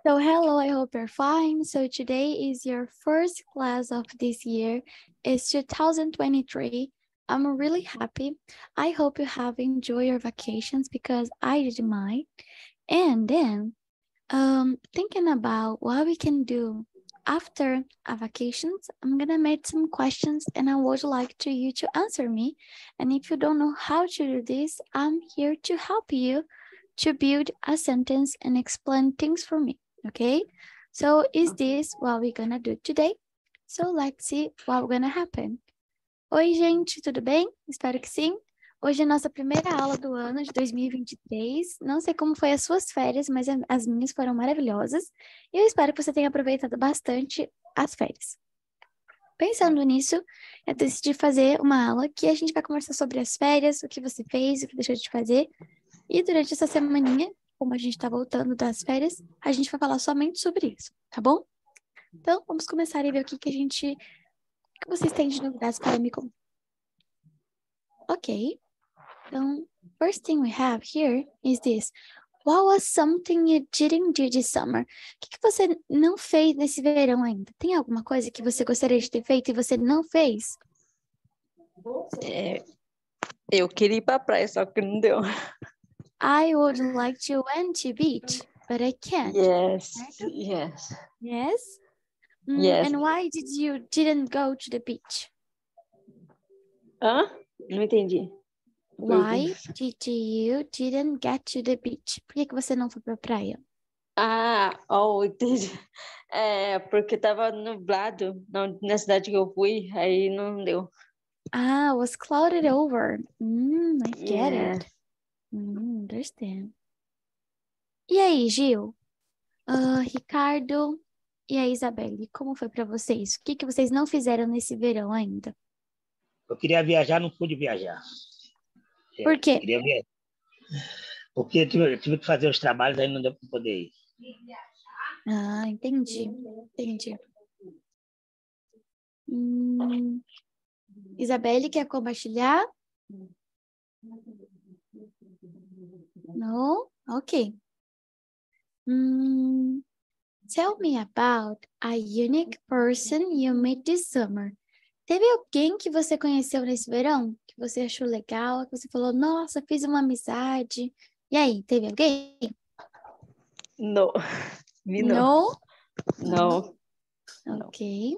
So hello, I hope you're fine. So today is your first class of this year. It's 2023. I'm really happy. I hope you have enjoyed your vacations because I did mine. And then thinking about what we can do after our vacations, I'm gonna make some questions and I would like you to answer me. And if you don't know how to do this, I'm here to help you to build a sentence and explain things for me. Okay? So is this what we're gonna do today? So let's see what's gonna happen. Oi, gente, tudo bem? Espero que sim. Hoje é a nossa primeira aula do ano de 2023. Não sei como foi as suas férias, mas as minhas foram maravilhosas. E eu espero que você tenha aproveitado bastante as férias. Pensando nisso, eu decidi fazer uma aula que a gente vai conversar sobre as férias, o que você fez, o que deixou de fazer. E durante essa semaninha, como a gente está voltando das férias, a gente vai falar somente sobre isso, tá bom? Então, vamos começar a ver o que vocês têm de novidades para me contar. Ok. Então, first thing we have here is this. What was something you didn't do this summer? O que você não fez nesse verão ainda? Tem alguma coisa que você gostaria de ter feito e você não fez? Eu queria ir pra praia, só que não deu. I would like to went to beach, but I can't. Yes. Yes? Yes. And why didn't go to the beach? Hã? Não entendi. Why didn't get to the beach? Por que você não foi pra praia? Entendi. Porque tava nublado na cidade que eu fui, aí não deu. Was clouded over. I get it. Yes. Understand. E aí, Gil? Ricardo e a Isabelle, como foi para vocês? O que vocês não fizeram nesse verão ainda? Eu queria viajar, não pude viajar. Por quê? Queria viajar. Porque eu tive que fazer os trabalhos, aí não deu para poder ir. Entendi. Isabelle, quer compartilhar? No? Ok. Tell me about a unique person you met this summer. Teve alguém que você conheceu nesse verão? Que você achou legal? Que você falou, nossa, fiz uma amizade. E aí, teve alguém? Não. No? Não. Ok.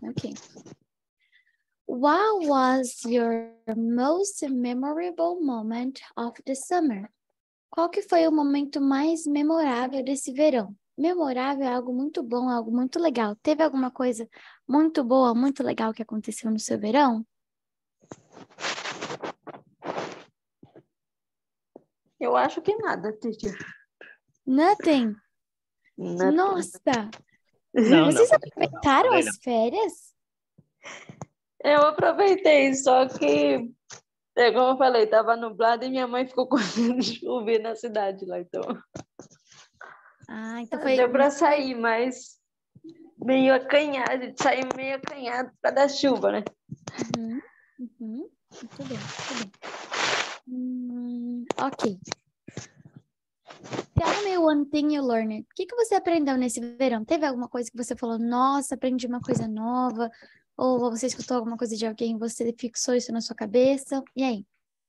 What was your most memorable moment of the summer? Qual que foi o momento mais memorável desse verão? Memorável é algo muito bom, algo muito legal. Teve alguma coisa muito boa, muito legal que aconteceu no seu verão? Eu acho que nada, teacher. Nothing? Nothing. Nossa! Não, Vocês não, aproveitaram as férias? Eu aproveitei, só que, como eu falei, estava nublado e minha mãe ficou com medo de chover na cidade lá, então. Então foi... Deu para sair, mas meio acanhado, sair meio acanhado para dar chuva, né? Muito bem. Ok. Tell me one thing you learned. O que você aprendeu nesse verão? Teve alguma coisa que você falou, nossa, aprendi uma coisa nova? Ou você escutou alguma coisa de alguém e você fixou isso na sua cabeça? E aí?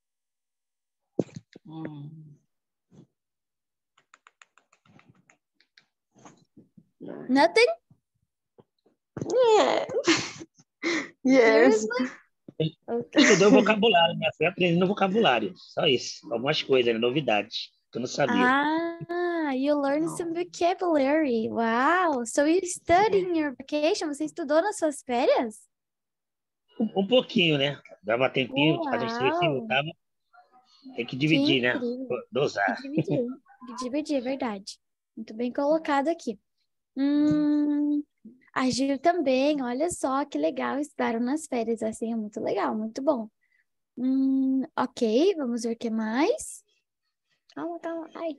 Nothing? Yes. Okay. Estudou vocabulário, minha filha aprendendo vocabulário. Só isso. Algumas coisas, né? Novidades, que eu não sabia. You learned some vocabulary. Wow. So you studied in your vacation? Você estudou nas suas férias? Um pouquinho, né? Dava tempinho, fazia um serviço e voltava. Tem que dividir, né? Dosar. Dividir, é verdade. Muito bem colocado aqui. A Gil também, olha só que legal, estudaram nas férias, assim, é muito legal, muito bom. Ok, vamos ver o que mais. Calma, ai.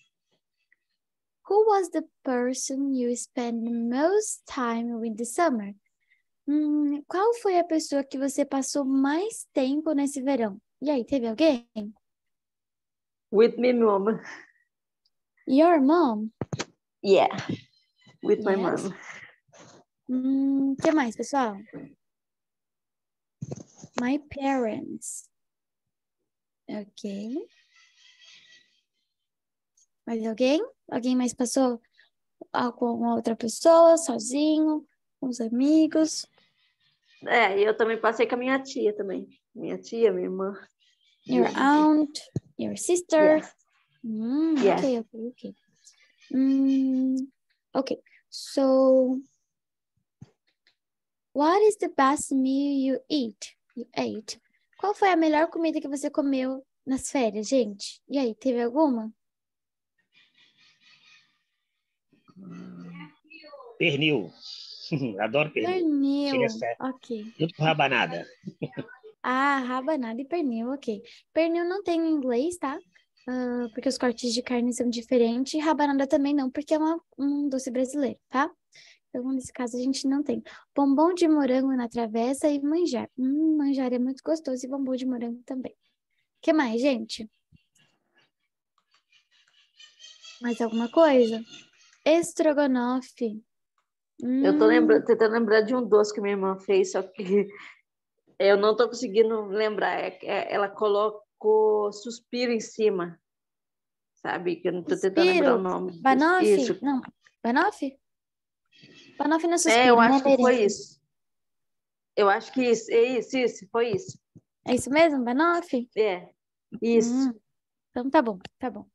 Who was the person you spent the most time with this summer? Qual foi a pessoa que você passou mais tempo nesse verão? E aí, teve alguém? With me, mom. Your mom? Yeah. with my Yes. mom. Que mais, pessoal? My parents. Ok. Mais alguém? Alguém mais passou com alguma outra pessoa, sozinho, com os amigos? É, e eu também passei com a minha tia também. Minha tia, minha irmã. Your aunt, your sister. Yes. Okay, okay, okay. Okay, so what is the best meal you ate? Qual foi a melhor comida que você comeu nas férias, gente? E aí, teve alguma? Pernil. Adoro pernil. Chega Pernil, certo. ok. Junto com rabanada. Ah, rabanada e pernil, ok. Pernil não tem em inglês, tá? Porque os cortes de carne são diferentes. E rabanada também não, porque é um doce brasileiro, tá? Então, nesse caso, a gente não tem. Bombom de morango na travessa e manjar. Manjar é muito gostoso e bombom de morango também. O que mais, gente? Mais alguma coisa? Estrogonofe. Eu tô tentando lembrar de um doce que minha irmã fez, só que eu não tô conseguindo lembrar. Ela colocou suspiro em cima, sabe? Que eu não tô tentando lembrar o nome. Banoffee? Isso. Não, banoffee? Banoffee não é É, suspiro, eu né? acho que foi Merengue. isso. Eu acho que isso, isso, foi isso. É isso mesmo, banoffee? É, isso. Então tá bom, tá bom.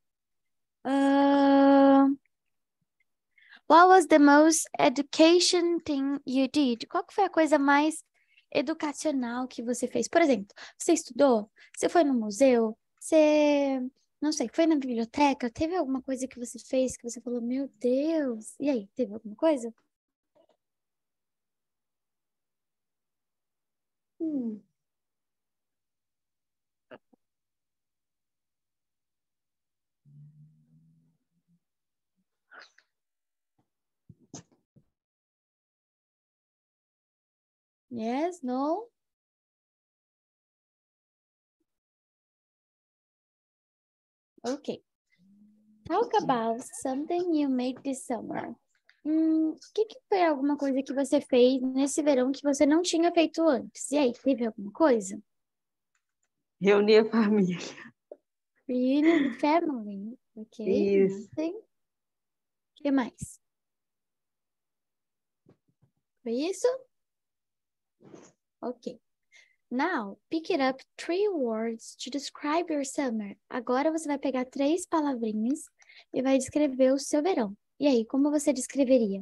What was the most education thing you did? Qual que foi a coisa mais educacional que você fez? Por exemplo, você estudou? Você foi no museu? Você, não sei, foi na biblioteca? Teve alguma coisa que você fez que você falou, meu Deus? E aí, teve alguma coisa? Yes, no? Okay. Talk about something you made this summer. Que foi alguma coisa que você fez nesse verão que você não tinha feito antes? E aí, teve alguma coisa? Reunir a família. Reunion with family. Ok, Isso. nothing. O que mais? Foi isso? Ok. Now, pick it up 3 words to describe your summer. Agora você vai pegar 3 palavrinhas e vai descrever o seu verão. E aí, como você descreveria?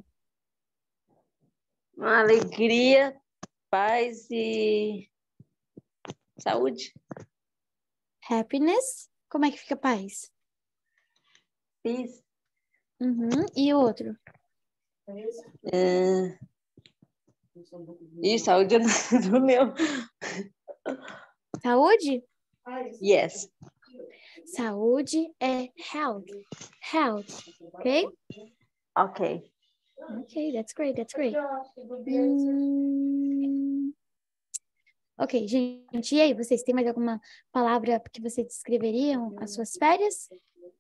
Uma alegria, paz e saúde. Happiness. Como é que fica paz? Peace. E o outro? E saúde no meu. Saúde? Yes. Saúde é health. Health, ok? Ok. Ok, that's great, that's great. Ok, gente, e aí, vocês têm mais alguma palavra que vocês descreveriam as suas férias?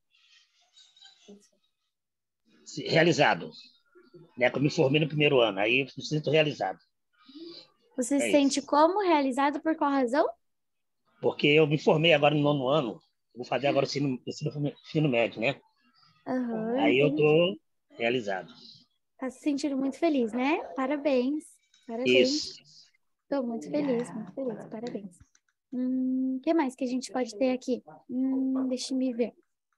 Realizado. Né? Eu me formei no primeiro ano, aí eu me sinto realizado. Você se sente isso. como realizado por qual razão? Porque eu me formei agora no 9º ano, vou fazer agora o ensino médio, né? Aí eu Entendi. tô realizado. Tá se sentindo muito feliz, né? Parabéns. Parabéns. Isso. Tô muito feliz, parabéns. O que mais que a gente pode ter aqui? Deixa eu me ver.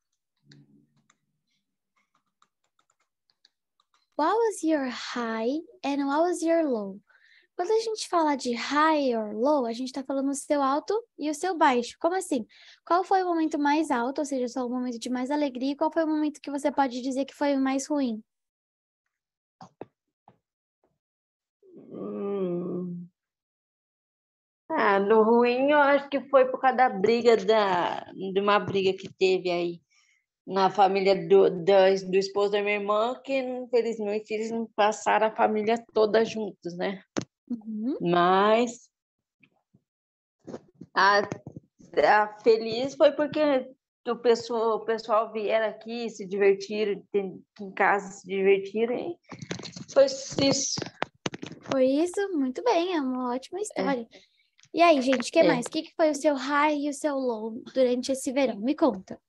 What was your high and what was your low? Quando a gente fala de high or low, a gente está falando o seu alto e o seu baixo. Como assim? Qual foi o momento mais alto, ou seja, só o momento de mais alegria, e qual foi o momento que você pode dizer que foi o mais ruim? No ruim, eu acho que foi por causa da briga, de uma briga que teve aí na família do esposo da minha irmã, que infelizmente eles não passaram a família toda juntos, né? Mas a feliz foi porque o pessoal vier aqui, se divertiram, aqui em casa se divertiram, e foi isso. Foi isso? Muito bem, é uma ótima história. E aí, gente, o que mais? O que foi o seu high e o seu low durante esse verão? Me conta.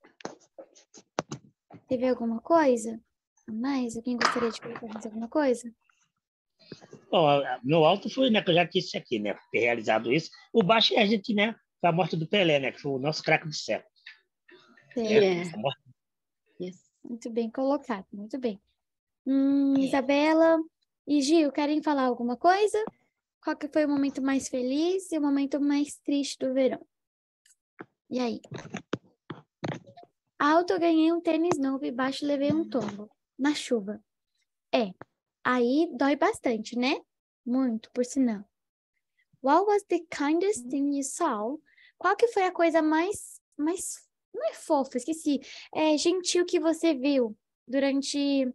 Teve alguma coisa a mais? Alguém gostaria de colocar mais alguma coisa? Bom, meu alto foi, né, que eu já disse aqui, né, ter realizado isso. O baixo é a gente, né, foi a morte do Pelé, né, que foi o nosso craque do século. Certo. A morte. Yes. Muito bem colocado, muito bem. Isabela e Gil, querem falar alguma coisa? Qual que foi o momento mais feliz e o momento mais triste do verão? E aí? Alto, eu ganhei um tênis novo e baixo levei um tombo na chuva. Aí dói bastante, né? Muito, por sinal. What was the kindest thing you saw? Qual que foi a coisa não é fofa, esqueci. É gentil que você viu durante,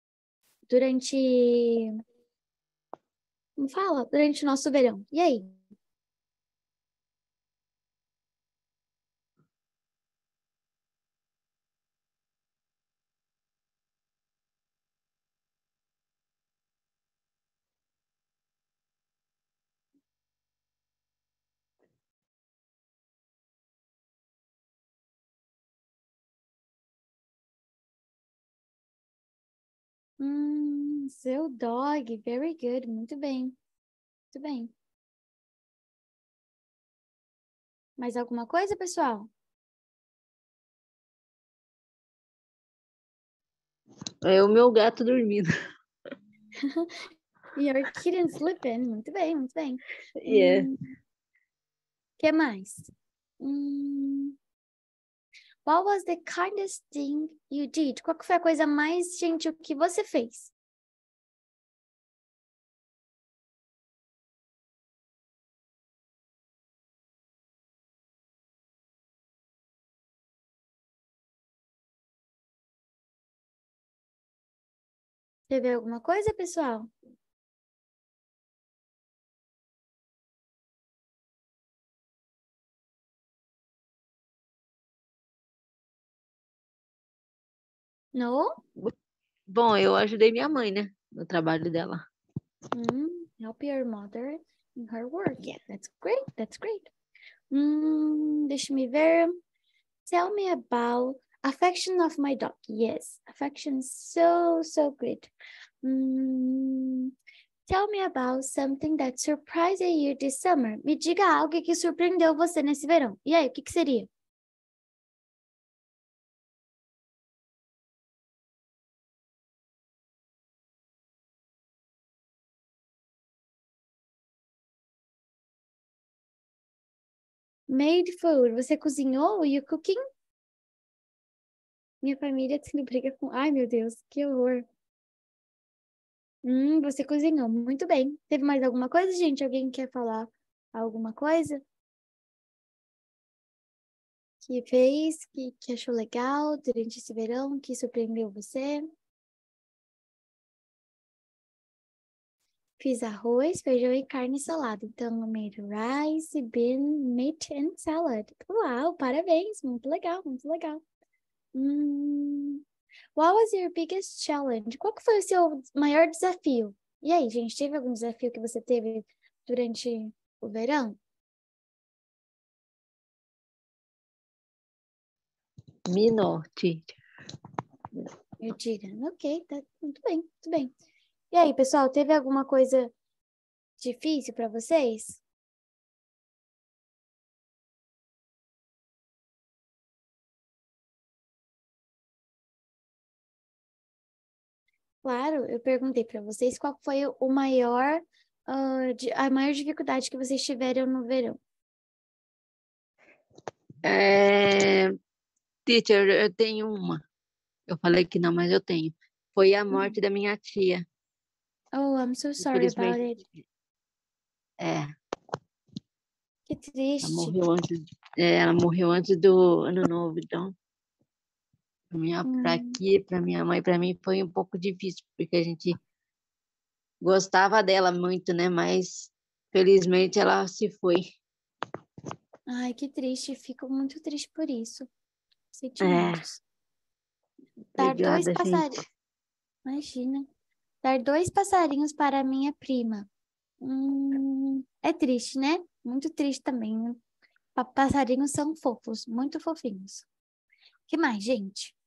como fala? Durante o nosso verão. E aí? Seu dog, very good, muito bem, muito bem. Mais alguma coisa, pessoal? É o meu gato dormindo. Your kitten sleeping, muito bem, muito bem. Yeah. Que mais? What was the kindest thing you did? Qual que foi a coisa mais gentil que você fez? Teve alguma coisa, pessoal? No? Bom, eu ajudei minha mãe, né? No trabalho dela. Help your mother in her work. Yeah. That's great, that's great. Deixa me ver. Tell me about affection of my dog. Yes, affection is so, so good. Tell me about something that surprised you this summer. Me diga algo que surpreendeu você nesse verão. E aí, o que seria? Made food. Você cozinhou? You cooking? Minha família sempre briga com... Ai, meu Deus, que horror. Você cozinhou. Muito bem. Teve mais alguma coisa, gente? Alguém quer falar alguma coisa? Que fez, que achou legal durante esse verão, que surpreendeu você? Fiz arroz, feijão e carne e salada. Então, eu made rice, bean, meat and salad. Uau, parabéns. Muito legal, muito legal. What was your biggest challenge? Qual que foi o seu maior desafio? E aí, gente, teve algum desafio que você teve durante o verão? Me no, teacher. You didn't. Ok, tá muito bem, muito bem. E aí, pessoal, teve alguma coisa difícil para vocês? Claro, eu perguntei para vocês qual foi o maior, a maior dificuldade que vocês tiveram no verão. Teacher, eu tenho uma. Eu falei que não, mas eu tenho. Foi a morte da minha tia. Oh, I'm so sorry about it. Que Ela triste. morreu antes do ano novo, então para minha mãe, para mim foi um pouco difícil, porque a gente gostava dela muito, né? Mas felizmente ela se foi. Ai, que triste. Fico muito triste por isso. Sentimentos. Dar dois Obrigada, passarinhos. gente. Imagina. Dar 2 passarinhos para minha prima. É triste, né? Muito triste também, né? Passarinhos são fofos, muito fofinhos. O que mais, gente?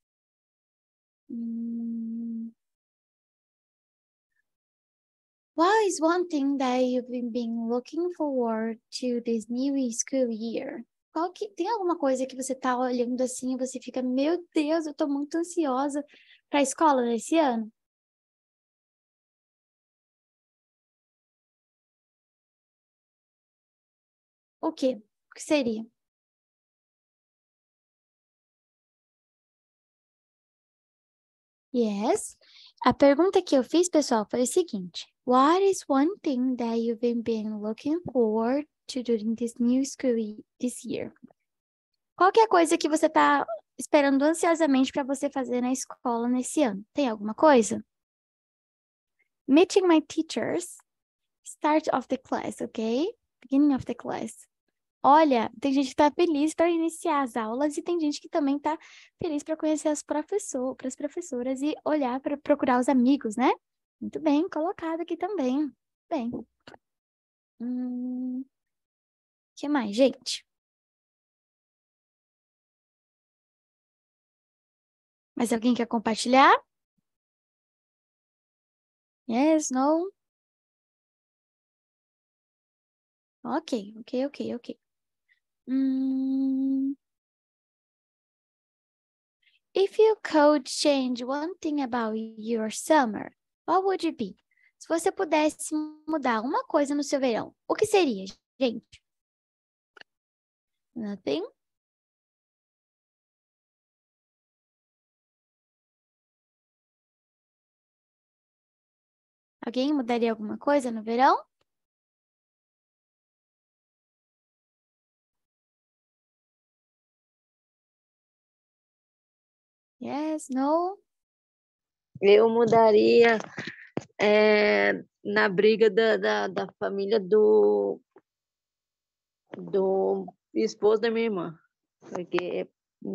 What is one thing that you've been looking forward to this new school year? Tem alguma coisa que você tá olhando assim e você fica, meu Deus, eu tô muito ansiosa para a escola nesse ano? O quê? O que seria? Yes. A pergunta que eu fiz, pessoal, foi o seguinte. What is one thing that you've been looking forward to during this new school this year? Qual que é a coisa que você está esperando ansiosamente para você fazer na escola nesse ano? Tem alguma coisa? Meeting my teachers. Start of the class, ok? Beginning of the class. Olha, tem gente que está feliz para iniciar as aulas e tem gente que também está feliz para conhecer as professoras e olhar para procurar os amigos, né? Muito bem, colocado aqui também. Bem. Que mais, gente? Mais alguém quer compartilhar? Yes, no? Ok. If you could change one thing about your summer, what would it be? Se você pudesse mudar uma coisa no seu verão, o que seria, gente? Nothing? Alguém mudaria alguma coisa no verão? Yes, no? Eu mudaria na briga da família do esposo da minha irmã, porque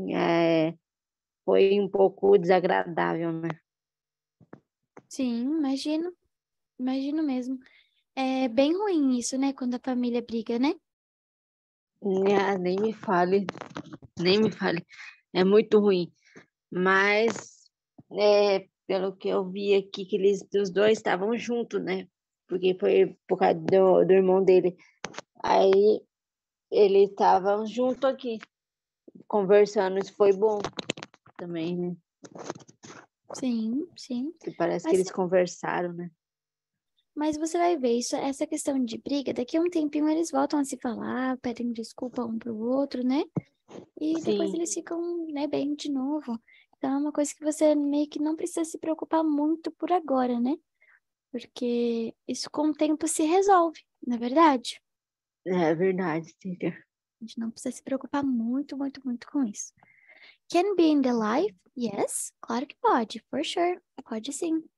foi um pouco desagradável, né? Sim, imagino. Imagino mesmo. É bem ruim isso, né? Quando a família briga, né? Nem me fale, nem me fale. É muito ruim. Mas, pelo que eu vi aqui, que os dois estavam juntos, né? Porque foi por causa do irmão dele. Aí, eles estavam juntos aqui, conversando. Isso foi bom também, né? Sim. Que parece que Mas, eles conversaram, né? mas você vai ver, essa questão de briga, daqui a um tempinho eles voltam a se falar, pedem desculpa um pro outro, né? E depois Sim, eles ficam, né, bem de novo. Então é uma coisa que você meio que não precisa se preocupar muito por agora, né? Porque isso com o tempo se resolve, não é verdade? é verdade, Cília. A gente não precisa se preocupar muito com isso. Can be in the life? Yes, claro que pode, for sure. Pode sim. O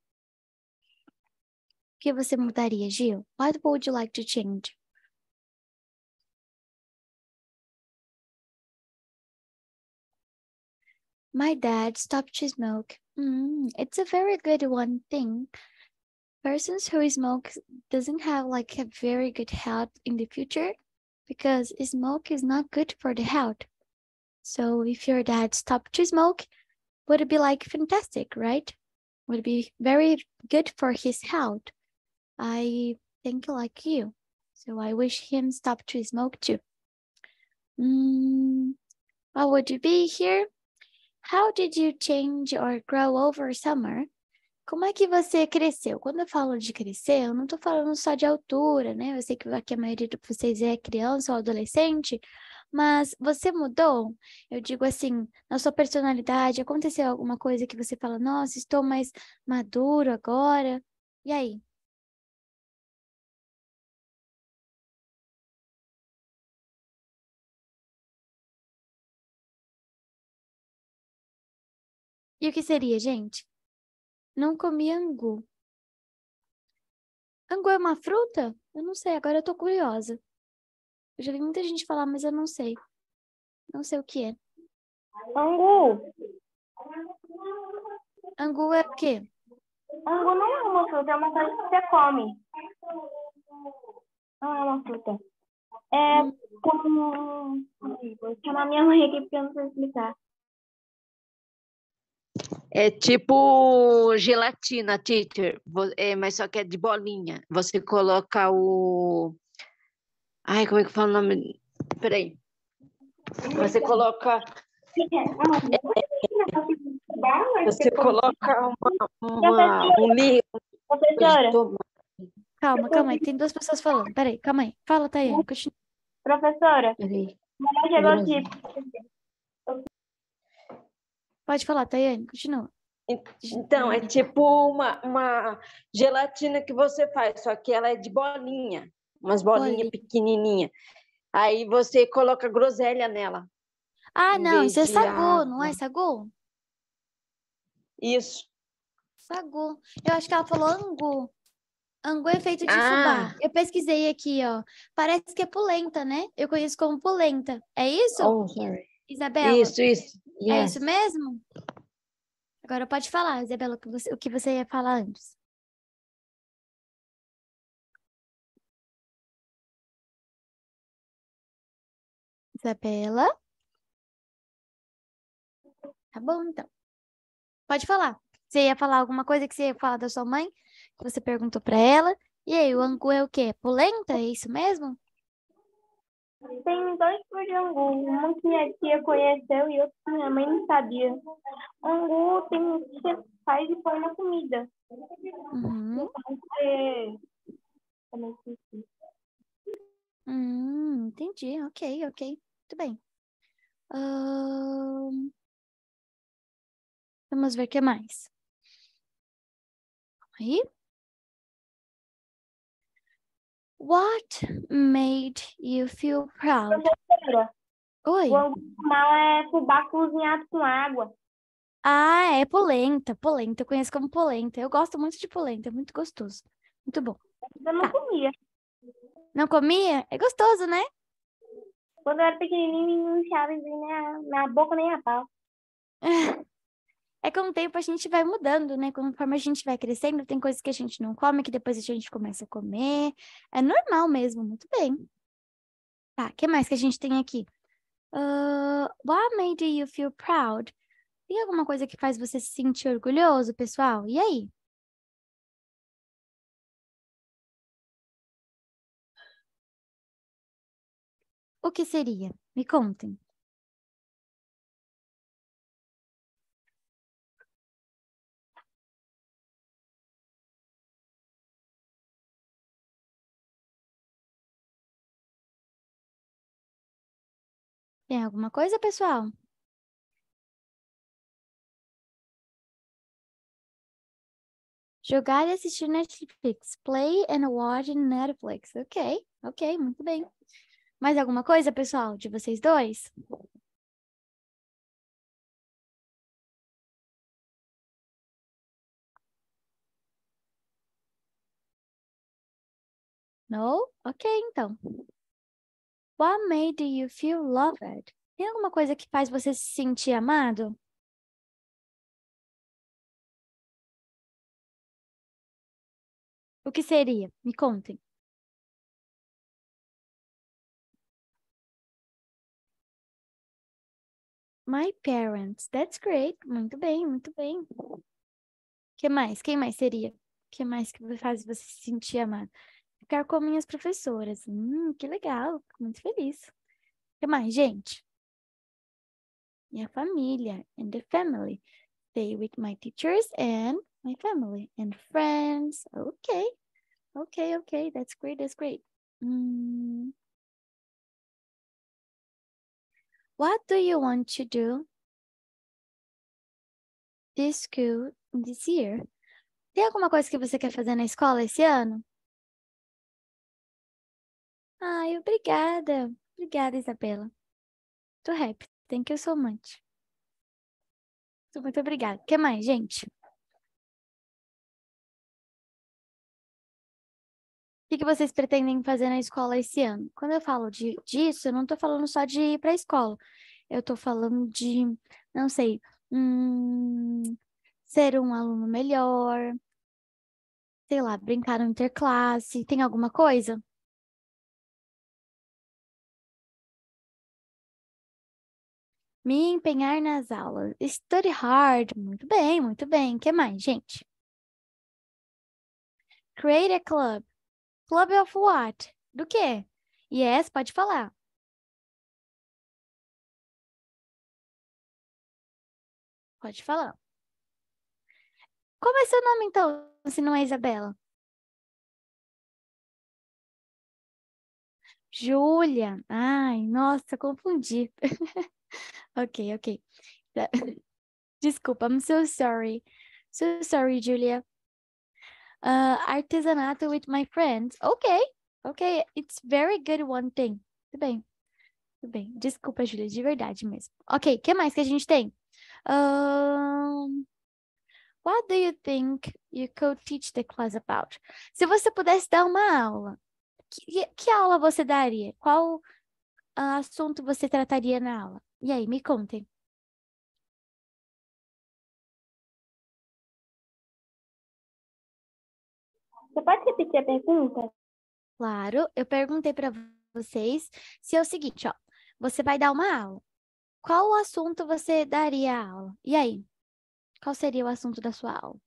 que você mudaria, Gil? What would you like to change? My dad stopped to smoke. It's a very good one thing. Persons who smoke doesn't have like a very good health in the future because smoke is not good for the health. So if your dad stopped to smoke, would it be like fantastic, right? Would be very good for his health. I think like you. So I wish him stop to smoke too. What would you be here? How did you change or grow over summer? Como é que você cresceu? Quando eu falo de crescer, eu não tô falando só de altura, né? Eu sei que aqui a maioria de vocês é criança ou adolescente, mas você mudou? Eu digo assim, na sua personalidade, aconteceu alguma coisa que você fala, nossa, estou mais maduro agora? E aí? E o que seria, gente? Não comi angu. Angu é uma fruta? Eu não sei, agora eu tô curiosa. Eu já vi muita gente falar, mas eu não sei. Não sei o que é. Angu. Angu é o quê? Angu não é uma fruta, é uma coisa que você come. Não é uma fruta. É como... Vou chamar minha mãe aqui porque eu não sei explicar. É tipo gelatina, teacher, mas só que é de bolinha. Você coloca o... Ai, como é que fala o nome? Peraí. Você coloca... Você coloca um líquido de Professora, tomate. Calma aí. Tem duas pessoas falando. Peraí, calma aí. Fala, Tayane. Continua. professora, Peraí. chegou aqui. Pode falar, Tayane. Continua. Então, é tipo uma gelatina que você faz, só que ela é de bolinha, umas bolinhas Bolinha. pequenininhas. Aí você coloca groselha nela, Ah, em não. vez Isso é de sagu, não é água. sagu? Isso. Sagu. Eu acho que ela falou angu. Angu é feito de fubá. Ah, Eu pesquisei aqui, ó. Parece que é polenta, né? Eu conheço como polenta. É isso, oh, sorry. Isabela? Isso. É isso Yes. mesmo? Agora pode falar, Isabela, o que você ia falar antes. Isabela? Tá bom, então. Pode falar. Você ia falar alguma coisa que você ia falar da sua mãe? Que você perguntou pra ela. E aí, o angu é o quê? Polenta? É isso mesmo? Tem dois tipos de angu. Um que minha tia conheceu e outro que minha mãe não sabia. Angu tem um que você faz e põe na comida. Uhum. Então, você... Também esqueci. Entendi. Ok. Muito bem. Ahn, Vamos ver o que mais. Aí. What made you feel proud? Professora, Oi. o angu normal é fubá cozinhado com água. Ah, é polenta. Polenta. Eu conheço como polenta. Eu gosto muito de polenta. É muito gostoso. Muito bom. Eu não Tá. comia. Não comia? É gostoso, né? Quando eu era pequenininho, não enfiava nem na boca nem a pau. É que com o tempo a gente vai mudando, né? Conforme a gente vai crescendo, tem coisas que a gente não come, que depois a gente começa a comer. É normal mesmo, muito bem. Tá, o que mais que a gente tem aqui? What made you feel proud? Tem alguma coisa que faz você se sentir orgulhoso, pessoal? E aí? O que seria? Me contem. Tem alguma coisa, pessoal? Jogar e assistir Netflix. Play and watch Netflix. Ok, muito bem. Mais alguma coisa, pessoal, de vocês dois? No? Ok, então. What made you feel loved? Tem alguma coisa que faz você se sentir amado? O que seria? Me contem. My parents. That's great. Muito bem, muito bem. Que mais? Quem mais seria? Que mais que faz você se sentir amado? Ficar com minhas professoras. Que legal. Fico muito feliz. Que mais, gente? Minha família. And the family. Stay with my teachers and my family. And friends. Ok. That's great. What do you want to do this year? Tem alguma coisa que você quer fazer na escola esse ano? Ai, obrigada. Obrigada, Isabela. Tô happy. Thank you so much. Muito obrigada. O que mais, gente? O que vocês pretendem fazer na escola esse ano? Quando eu falo disso, eu não tô falando só de ir pra escola. Eu tô falando de, não sei, ser um aluno melhor, sei lá, brincar no interclasse. Tem alguma coisa? Me empenhar nas aulas. Study hard. Muito bem, muito bem. O que mais, gente? Create a club. Club of what? Do quê? Yes, pode falar. Pode falar. Como é seu nome, então, se não é Isabela? Júlia. Ai, nossa, confundi. Ok, ok. Desculpa, I'm so sorry. So sorry, Julia. Artesanato with my friends. Ok, ok. It's very good one thing. Tudo bem, tudo bem. Desculpa, Julia, de verdade mesmo. Ok, o que mais que a gente tem? What do you think you could teach the class about? Se você pudesse dar uma aula, que aula você daria? Qual assunto você trataria na aula? E aí, me contem. Você pode repetir a pergunta? Claro, eu perguntei para vocês se é o seguinte, ó. Você vai dar uma aula. Qual assunto você daria a aula? E aí? Qual seria o assunto da sua aula?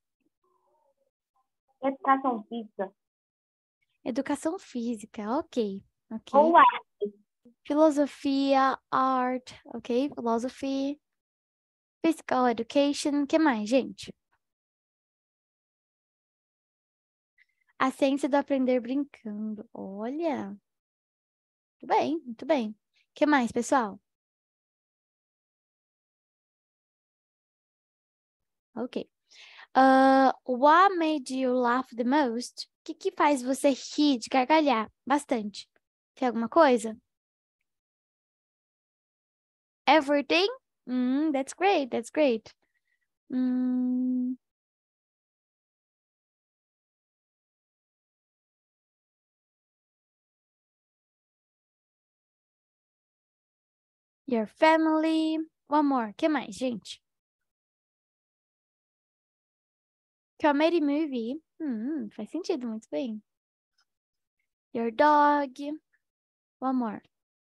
Educação física. Educação física, ok. Ou arte. Filosofia, art, ok? Philosophy, physical education, o que mais, gente? A ciência do aprender brincando. Olha, muito bem, muito bem. O que mais, pessoal? Ok. What made you laugh the most? O que faz você rir de gargalhar bastante? Tem alguma coisa? Everything? That's great, that's great. Your family. One more. O que mais, gente? Comedy movie. Faz sentido, muito bem. Your dog. One more.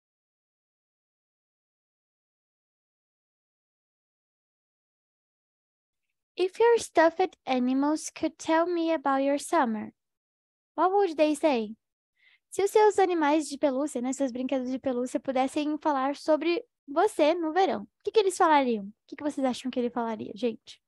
If your stuffed animals could tell me about your summer, what would they say? Se os seus animais de pelúcia, né, seus brinquedos de pelúcia pudessem falar sobre você no verão, o que eles falariam? O que vocês acham que ele falaria, gente?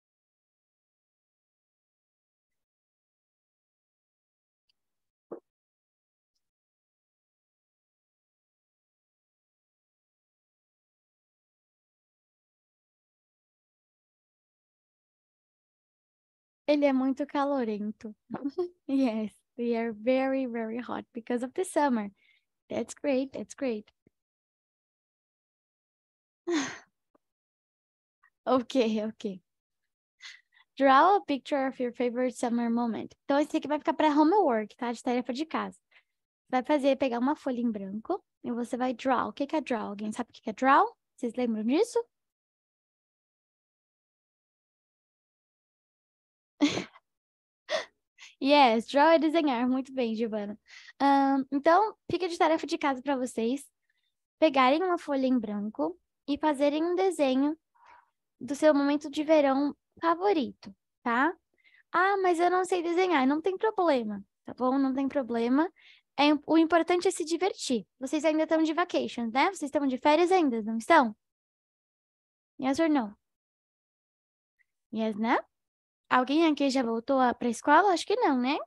Ele é muito calorento. Yes, we are very, very hot because of the summer. That's great, that's great. Ok, ok. Draw a picture of your favorite summer moment. Então, esse aqui vai ficar para homework, tá? De tarefa de casa. Vai pegar uma folha em branco e você vai draw. O que é draw? Alguém sabe o que é draw? Vocês lembram disso? Yes, draw é desenhar. Muito bem, Giovana. Então, fica de tarefa de casa para vocês pegarem uma folha em branco e fazerem um desenho do seu momento de verão favorito, tá? Ah, mas eu não sei desenhar. Não tem problema, tá bom? Não tem problema. O importante é se divertir. Vocês ainda estão de vacation, né? Vocês estão de férias ainda, não estão? Yes or no? Yes, né? Alguém aqui já voltou para a escola? Acho que não, né?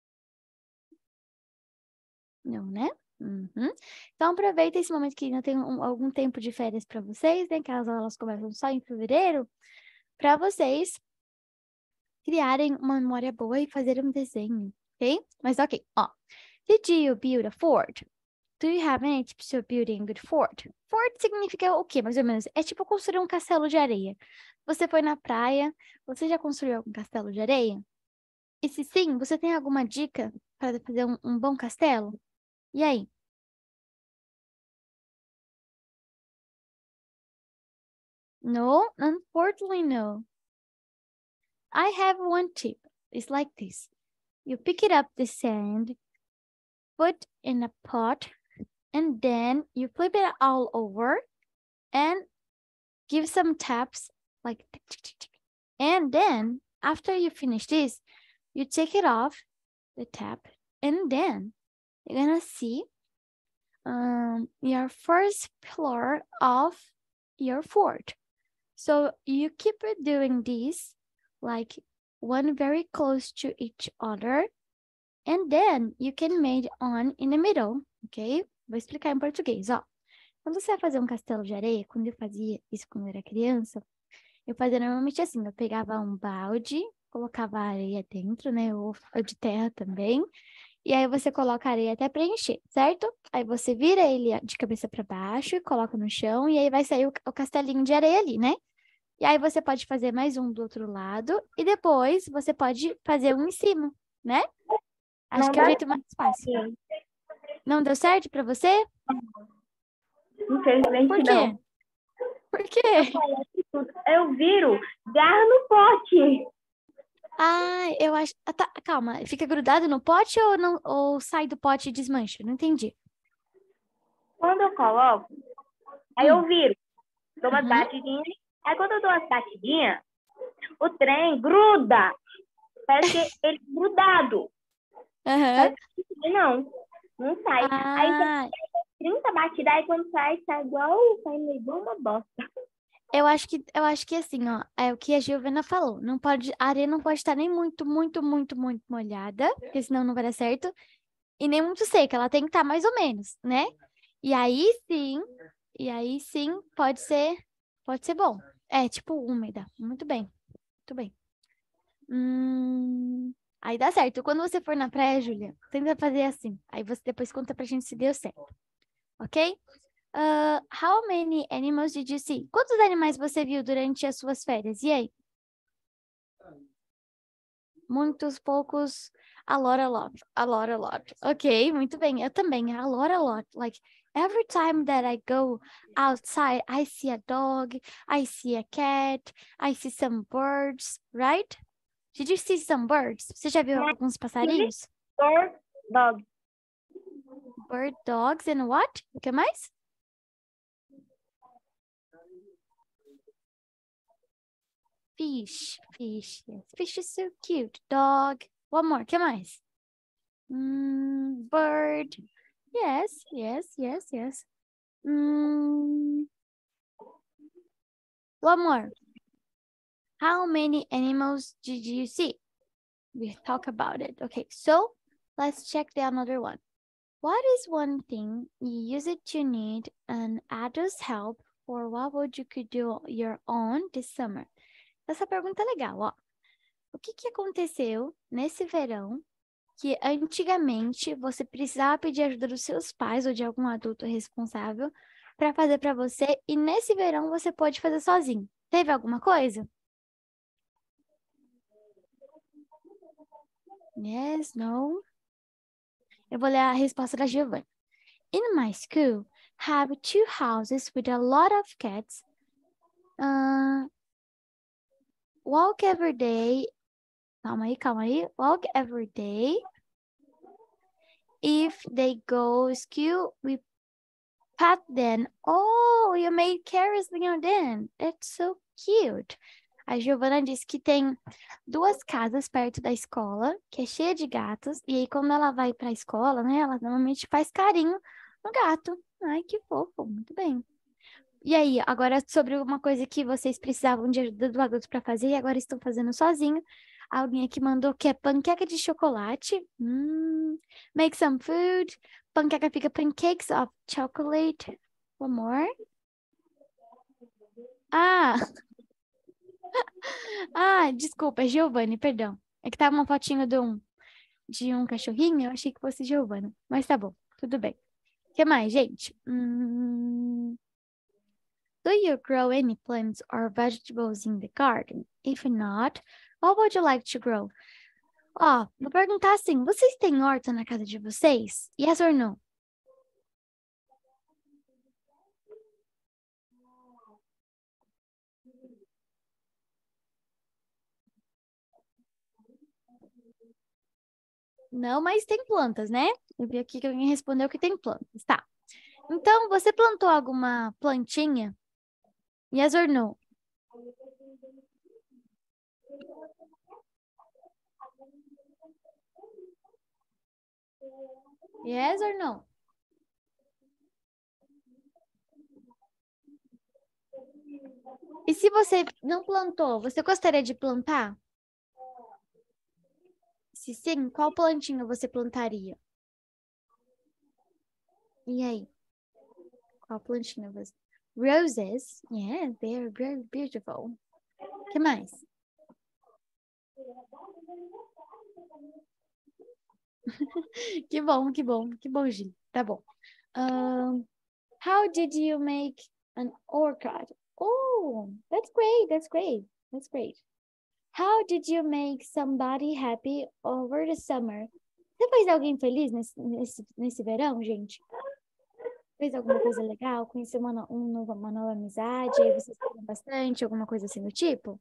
Não, né? Uhum. Então, aproveita esse momento que ainda tem algum tempo de férias para vocês, né? Que as aulas começam só em fevereiro, para vocês criarem uma memória boa e fazerem um desenho, ok? Mas ok, ó. Did you build a fort? Do you have any tips for building a good fort? Fort significa o quê, mais ou menos? É tipo construir um castelo de areia. Você foi na praia, você já construiu algum castelo de areia? E se sim, você tem alguma dica para fazer um bom castelo? E aí? No, unfortunately, no. I have one tip. It's like this. You pick it up the sand, put in a pot, and then you flip it all over and give some taps like tick, tick, tick, tick. And then after you finish this, you take it off the tap and then you're gonna see your first pillar of your fort. So you keep doing this like one very close to each other and then you can make on in the middle, ok? Vou explicar em português, ó. Quando você vai fazer um castelo de areia, quando eu fazia isso quando eu era criança, eu fazia normalmente assim, eu pegava um balde, colocava areia dentro, né, ou de terra também, e aí você coloca a areia até preencher, certo? Aí você vira ele de cabeça para baixo e coloca no chão, e aí vai sair o castelinho de areia ali, né? E aí você pode fazer mais um do outro lado, e depois você pode fazer um em cima, né? Acho Não que é o dá jeito mais fácil. certo. Não deu certo para você? Infelizmente Por não. quê? Por quê? Eu viro garra no pote. Ah, eu acho. Ah, tá, calma, fica grudado no pote ou não ou sai do pote e desmancha? Não entendi. Quando eu coloco, aí eu viro. Dou umas Uhum. batidinhas. Aí quando eu dou umas batidinhas, o trem gruda. Parece que ele é grudado. Aham. Não sai. Aí você Ah, 30 batidas, aí quando sai igual uma bosta. eu acho que assim, ó, é o que a Giovana falou. Não pode, a areia não pode estar nem muito, muito, muito, muito molhada, porque senão não vai dar certo, e nem muito seca. Ela tem que estar mais ou menos, né? E aí sim, pode ser bom. É, tipo úmida. Muito bem, muito bem. Aí dá certo. Quando você for na praia, Júlia, tenta fazer assim. Aí você depois conta pra gente se deu certo. Ok? How many animals did you see? Quantos animais você viu durante as suas férias? E aí? Muitos, poucos, a lot, a lot, a lot, a lot. Ok, muito bem. Eu também, a lot, a lot. Like, every time that I go outside, I see a dog, I see a cat, I see some birds, right? Did you see some birds? Você já viu alguns passarinhos? Bird dog. Bird, dogs, and what? O que mais? Fish, fish, yes. Fish is so cute. Dog. One more. O que mais? Bird. Yes, yes, yes, yes. One more. How many animals did you see? We talk about it. Okay, so let's check the another one. What is one thing you use it to need an adult's help, or what would you could do your own this summer? Essa pergunta é legal, ó. O que aconteceu nesse verão que antigamente você precisava pedir ajuda dos seus pais ou de algum adulto responsável para fazer para você e nesse verão você pode fazer sozinho? Teve alguma coisa? Yes, no. Eu vou ler a resposta da Giovanna. In my school, have 2 houses with a lot of cats. Walk every day. Calma aí. Walk every day. If they go school, we pat them. Oh, you made carelessly on them. That's so cute. A Giovana disse que tem 2 casas perto da escola, que é cheia de gatos, e aí quando ela vai para a escola, né, ela normalmente faz carinho no gato. Ai, que fofo, muito bem. E aí, agora sobre uma coisa que vocês precisavam de ajuda do adulto para fazer e agora estão fazendo sozinho. Alguém aqui mandou que é panqueca de chocolate. Make some food. Panqueca fica pancakes of chocolate. One more. Desculpa, Giovanni, perdão. É que tava uma fotinho de um cachorrinho, eu achei que fosse Giovanna. Mas tá bom, tudo bem. O que mais, gente? Do you grow any plants or vegetables in the garden? If not, what would you like to grow? Ó, vou perguntar assim, vocês têm horta na casa de vocês? Yes or no? Não, mas tem plantas, né? Eu vi aqui que alguém respondeu que tem plantas. Tá. Então, você plantou alguma plantinha? Yes or no? Yes or no? E se você não plantou, você gostaria de plantar? Se sim, qual plantinha você plantaria? E aí? Qual plantinha você... Roses? Yeah, they are very beautiful. O que mais? Que bom, que bom, que bom, Gi. Tá bom. How did you make an orchid? Oh, that's great, that's great, that's great. How did you make somebody happy over the summer? Você fez alguém feliz nesse verão, gente? Fez alguma coisa legal? Conheceu uma nova amizade? Aí vocês falam bastante? Alguma coisa assim do tipo?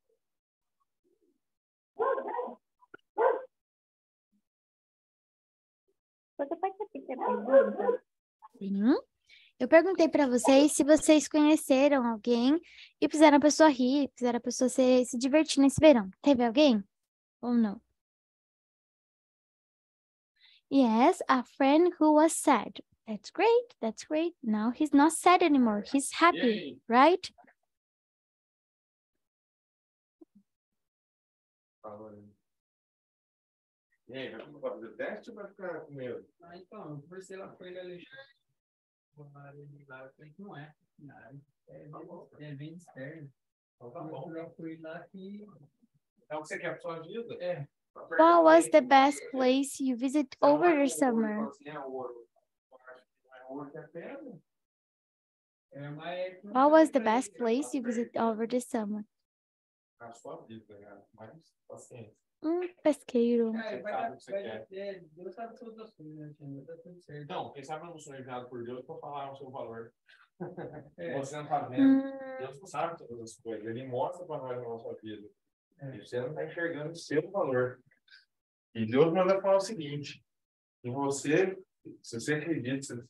Você pode repetir a pergunta? Sim. Eu perguntei para vocês se vocês conheceram alguém e fizeram a pessoa rir, fizeram a pessoa se divertir nesse verão. Teve alguém? Ou não? Yes, a friend who was sad. That's great, that's great. Now he's not sad anymore. He's happy, right? E aí, vai fazer o teste ou vai ficar com medo? Então, eu conversei lá com ele, Alexandre. Eu falei que não é. É bem externo. Então tá bom. Eu já fui lá que... É o que você quer para sua vida? É. What was the best place you visit over the summer? What was the best place you visit over the summer? Na sua vida, né? Mas paciência. Pesqueiro. Deus sabe todas as coisas, né? Tá tudo certo. Então, quem sabe eu não sou enviado por Deus para falar o seu valor. Você não está vendo. Deus não sabe todas as coisas. Ele mostra para nós na nossa vida. E você não está enxergando o seu valor. E Deus manda falar o seguinte: e você, se você acredita,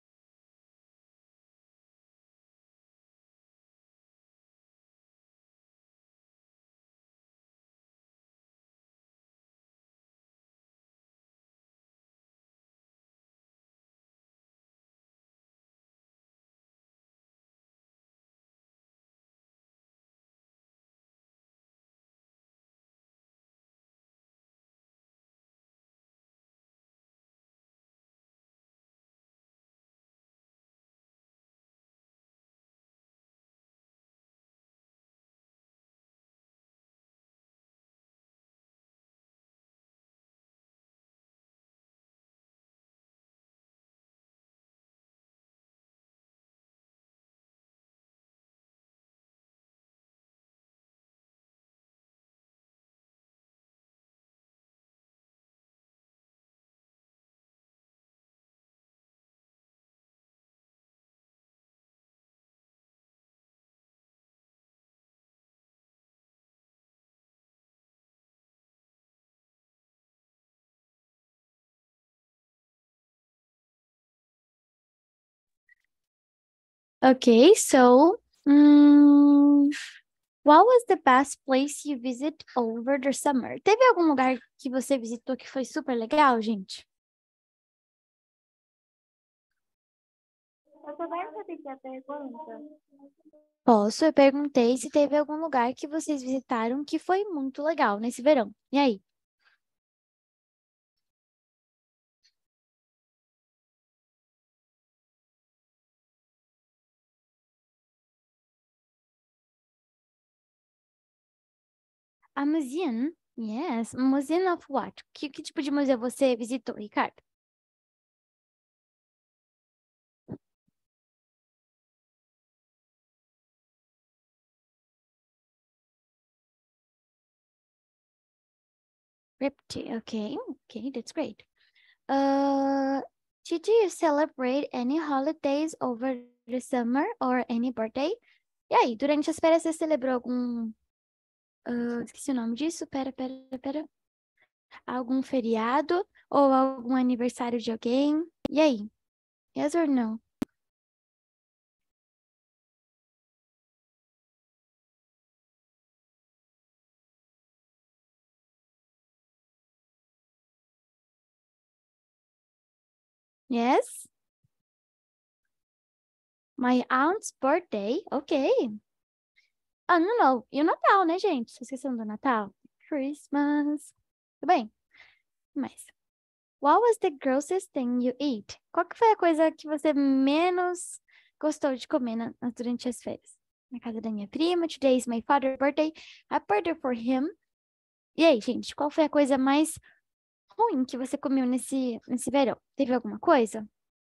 Okay, so what was the best place you visit over the summer? Teve algum lugar que você visitou que foi super legal, gente? Você vai repetir a pergunta? Posso, eu perguntei se teve algum lugar que vocês visitaram que foi muito legal nesse verão. E aí? A museum? Yes. Museum of what? Que tipo de museu você visitou, Ricardo? Crypti, okay. Okay, that's great. Did you celebrate any holidays over the summer or any birthday? E aí, durante as férias você celebrou algum... esqueci o nome disso. Pera. Algum feriado ou algum aniversário de alguém? E aí? Yes or no? Yes? My aunt's birthday? Ok. Ano novo. E o Natal, né, gente? Vocês esqueceram do Natal? Christmas. Tudo bem. Mas, what was the grossest thing you ate? Qual que foi a coisa que você menos gostou de comer durante as férias? Na casa da minha prima, today is my father's birthday. Happy birthday for him. E aí, gente, qual foi a coisa mais ruim que você comeu nesse verão? Teve alguma coisa?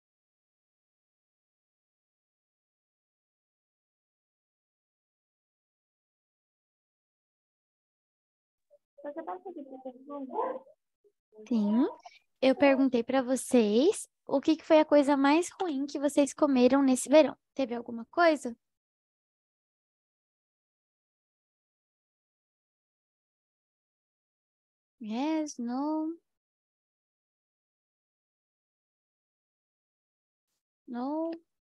Você pode fazer essa pergunta? Sim. Eu perguntei para vocês o que foi a coisa mais ruim que vocês comeram nesse verão. Teve alguma coisa? Yes, no. No.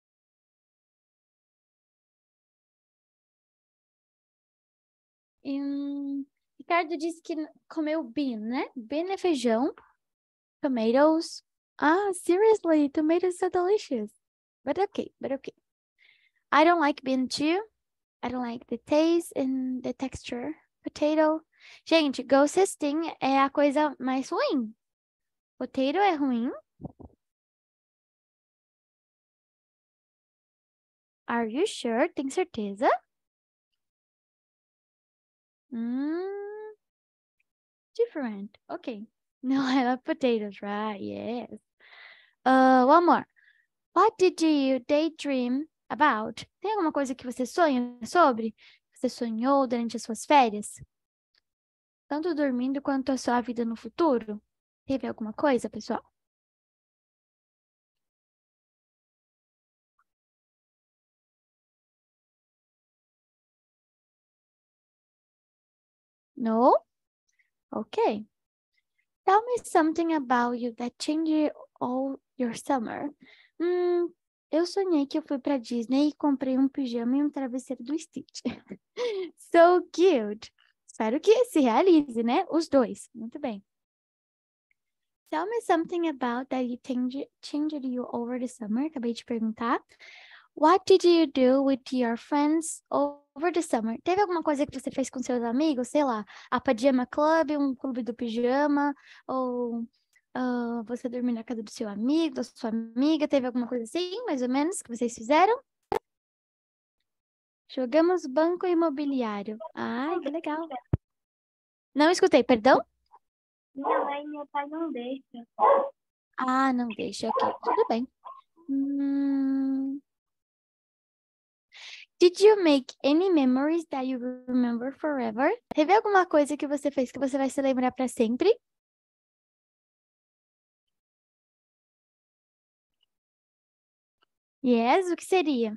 Ricardo disse que comeu bean, né? Bean é feijão. Tomatoes. Ah, seriously, tomatoes are delicious. But okay. I don't like bean too. I don't like the taste and the texture. Potato. Gente, ghosting é a coisa mais ruim. Potato é ruim. Are you sure? Tem certeza? Different. Okay. No, I love potatoes, right? Yes. One more. What did you daydream about? Tem alguma coisa que você sonha sobre? Você sonhou durante as suas férias? Tanto dormindo quanto a sua vida no futuro? Teve alguma coisa, pessoal? No? Okay. Tell me something about you that changed all your summer. Eu sonhei que eu fui pra Disney e comprei um pijama e um travesseiro do Stitch. So cute. Espero que se realize, né? Os dois. Muito bem. Tell me something about that you changed you over the summer. Acabei de perguntar. What did you do with your friends over the summer? Teve alguma coisa que você fez com seus amigos? Sei lá, a Pajama Club, um clube do pijama, ou você dormiu na casa do seu amigo, da sua amiga? Teve alguma coisa assim, mais ou menos, que vocês fizeram? Jogamos banco imobiliário. Ai, que legal. Não escutei, perdão? Minha mãe e meu pai não deixam. Ah, não deixa, ok, tudo bem. Did you make any memories that you remember forever? Teve alguma coisa que você fez que você vai se lembrar para sempre? Yes, o que seria?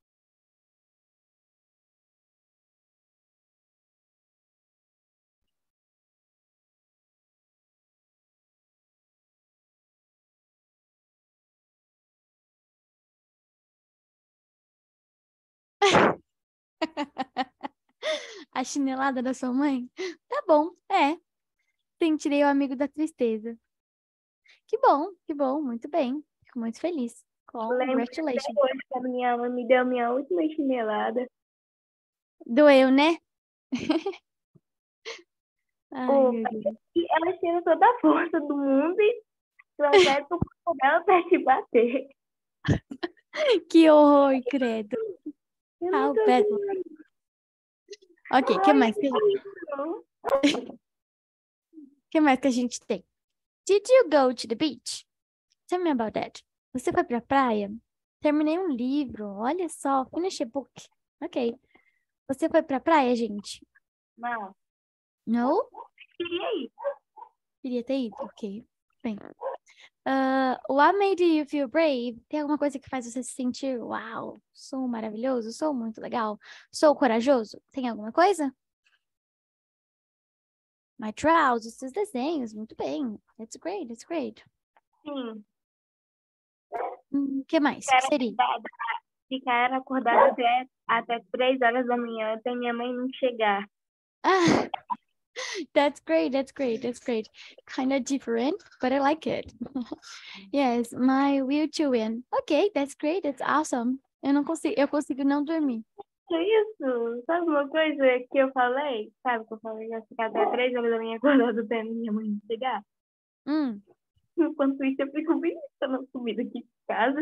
A chinelada da sua mãe? Tá bom, é. Sentirei o amigo da tristeza. Que bom, muito bem. Fico muito feliz. Congratulations. Depois que a minha mãe me deu a minha última chinelada. Doeu, né? Ai, Oh, meu Deus. e ela tira toda a força do mundo e trouxer pro corpo dela pra te bater. Que horror, credo. Eu How não tô bad. Ok, o que mais? não. Que mais que a gente tem? Did you go to the beach? Tell me about that. Você foi pra praia? Terminei um livro. Olha só, finish a book. Ok. Você foi pra praia, gente? Não. No? Queria ir. Queria ter ido. Ok. Bem. What made you feel brave? Tem alguma coisa que faz você se sentir, uau, sou maravilhoso, sou muito legal, sou corajoso? Tem alguma coisa? My trousers, esses desenhos. Muito bem. It's great, it's great. Sim. Que mais? O que seria? Ficar acordada até 3 horas da manhã até minha mãe não chegar. Ah, that's great, that's great, that's great. Kind of different, but I like it. Yes, my will to win. Okay, that's great, that's awesome. Eu consigo não dormir. Que isso? Sabe uma coisa que eu falei? Sabe que eu falei que ia ficar até 3 horas da manhã acordada até minha mãe não chegar? Enquanto isso, eu fico pensando na comida aqui em casa.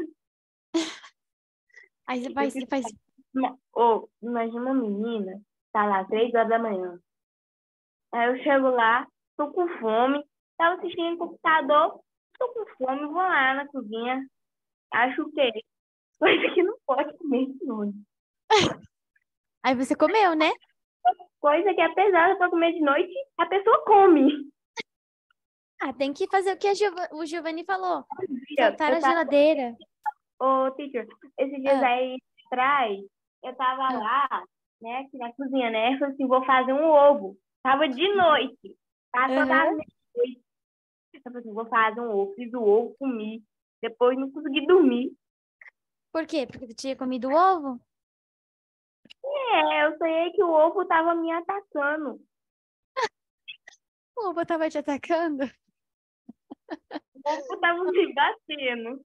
Aí você faz... Imagina uma menina, tá lá, 3 horas da manhã. Aí eu chego lá, tô com fome, tava assistindo no computador, tô com fome, vou lá na cozinha, acho o quê? Coisa que não pode comer de noite. Aí você comeu, né? Coisa que é pesada pra comer de noite, a pessoa come. Ah, tem que fazer o que o Giovanni falou. Eu Botar na geladeira. Ô, teacher, esses dias aí atrás, eu tava lá, né, aqui na cozinha, né? Eu falei assim, vou fazer um ovo. Tava de noite. Passou da noite. Eu falei assim, vou fazer um ovo. Fiz o ovo, comi. Depois não consegui dormir. Por quê? Porque tu tinha comido o ovo? Eu sonhei que o ovo tava me atacando. O ovo tava te atacando? O ovo tava me batendo.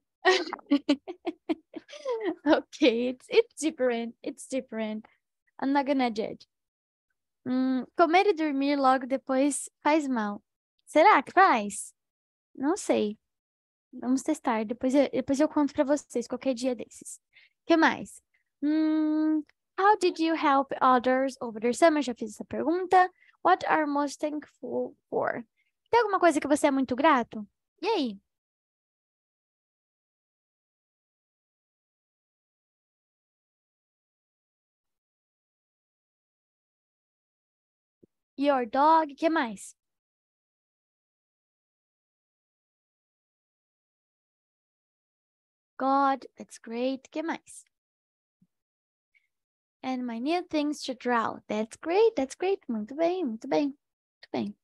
Okay, it's different. It's different. I'm not gonna judge. Comer e dormir logo depois faz mal. Será que faz? Não sei. Vamos testar. Depois eu conto pra vocês qualquer dia desses. O que mais? How did you help others over the summer? Já fiz essa pergunta. What are most thankful for? Tem alguma coisa que você é muito grato? E aí? Your dog, o que mais? God, that's great. O que mais? And my new things to draw. That's great, that's great. Muito bem, muito bem, muito bem.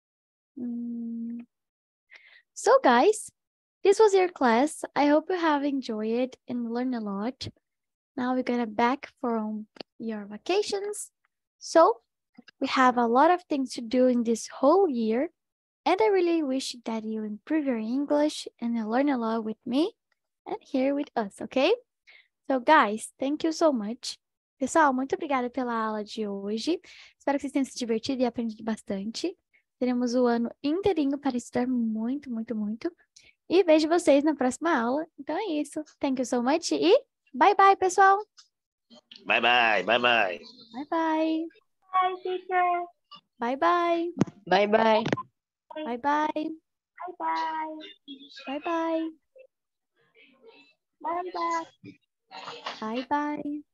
So guys, this was your class. I hope you have enjoyed and learned a lot. Now we're gonna back from your vacations. So we have a lot of things to do in this whole year. And I really wish that you improve your English and you learn a lot with me and here with us, okay? So guys, thank you so much. Pessoal, muito obrigada pela aula de hoje. Espero que vocês tenham se divertido e aprendido bastante. Teremos o ano inteirinho para estudar muito, muito, muito. E vejo vocês na próxima aula. Então é isso. Thank you so much e bye bye, pessoal. Bye bye, bye bye. Bye bye. Bye, teacher. Bye bye. Bye, bye. Bye bye. Bye, bye. Bye bye. Bye, bye. Bye bye.